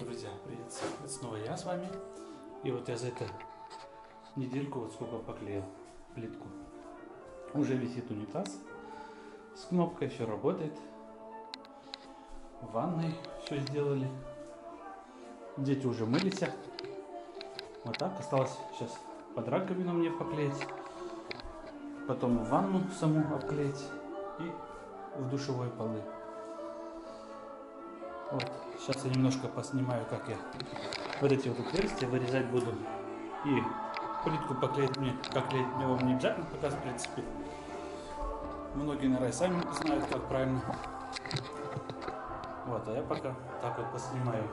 Друзья, привет! Это снова я с вами. И вот я за эту недельку вот сколько поклеил плитку. Уже висит унитаз с кнопкой, все работает. В ванной все сделали. Дети уже мылись. Вот так осталось сейчас под раковину мне поклеить. Потом в ванну саму обклеить и в душевой полы. Вот, сейчас я немножко поснимаю, как я вот эти вот отверстия вырезать буду. И плитку поклеить мне, как клеить мне вам не обязательно показать, в принципе. Многие, наверное, сами знают, как правильно. Вот, а я пока так вот поснимаю.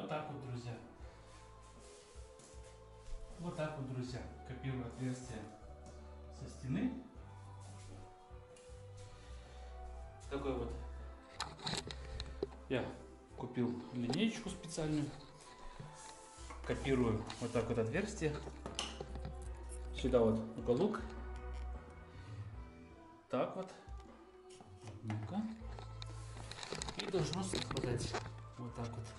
вот так вот, друзья. Вот так вот, друзья. Копирую отверстие со стены. Такой вот. Я купил линеечку специальную. Копирую вот так вот отверстие. Сюда вот уголок. Так вот. Ну-ка. И должно совпадать. Вот так вот.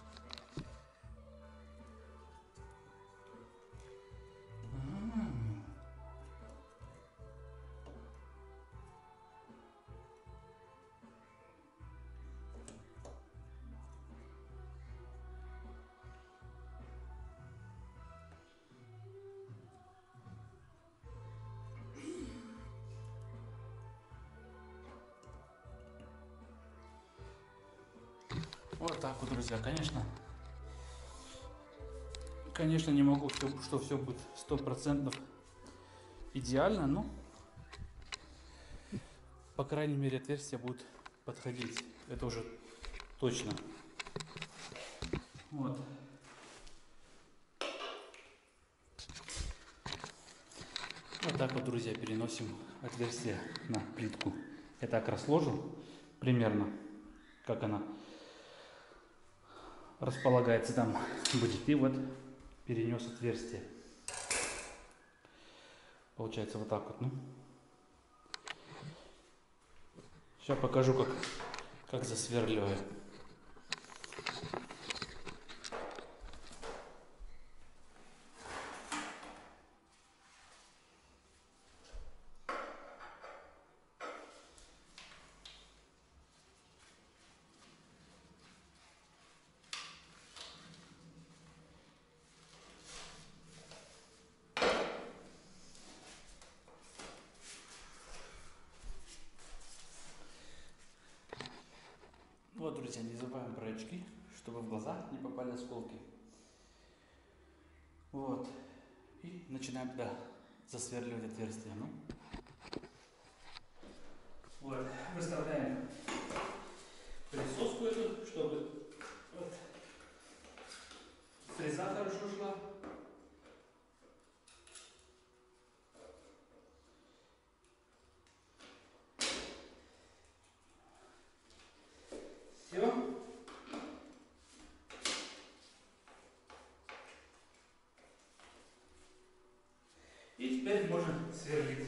Вот так вот, друзья. Конечно, не могу, что все будет 100% идеально, но по крайней мере отверстия будут подходить. Это уже точно. Вот. Вот так вот, друзья, переносим отверстие на плитку. Я так разложу примерно, как она располагается там будет. И вот перенес отверстие. Получается вот так вот. Ну. Сейчас покажу, как засверливаю. Вот, друзья, не забываем про очки, чтобы в глаза не попали осколки. Вот. И начинаем туда засверливать отверстие. Ну. Вот. Выставляем присоску эту, чтобы вот, фреза хорошо шла. Все. И теперь можно сверлить.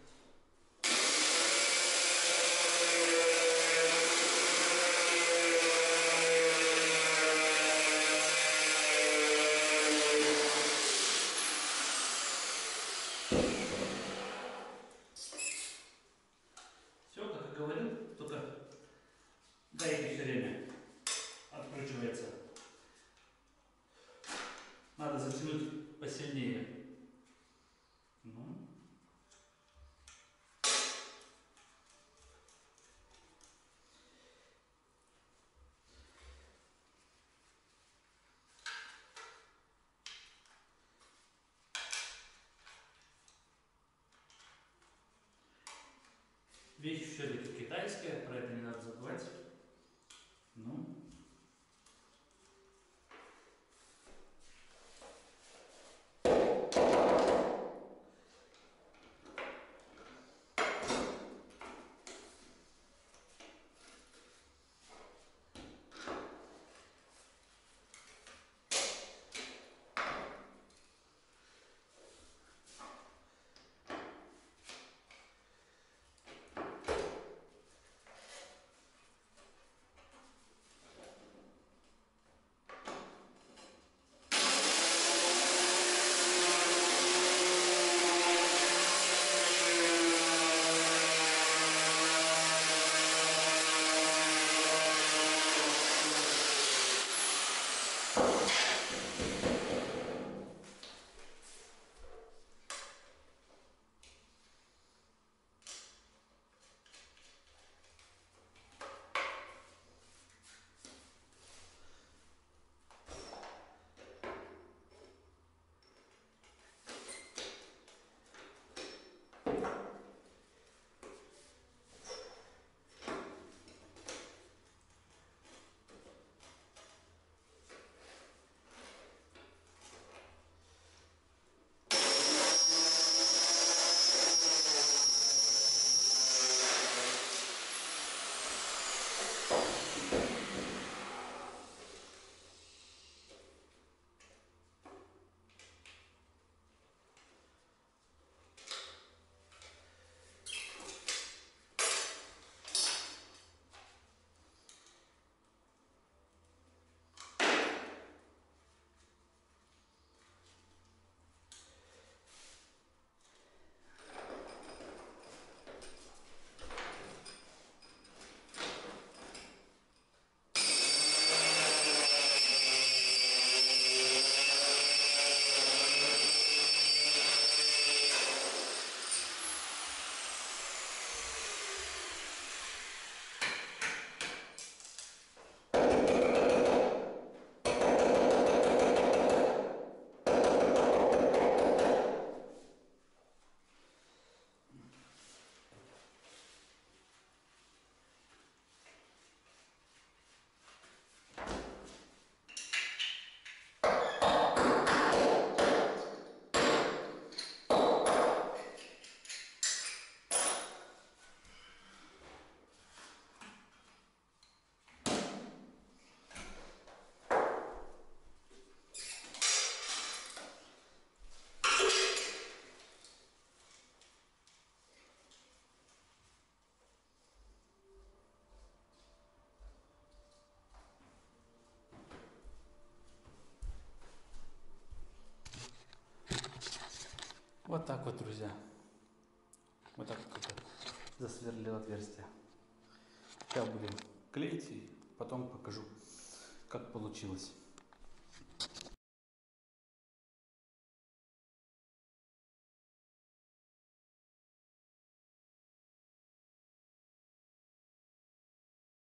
Все, как и говорил, только гайки все время откручивается. Надо затянуть посильнее. Ну. Вещь все-таки китайская, про это не надо забывать. Ну. Вот так вот, друзья. Вот так вот как-то засверлил отверстие. Сейчас будем клеить и потом покажу, как получилось.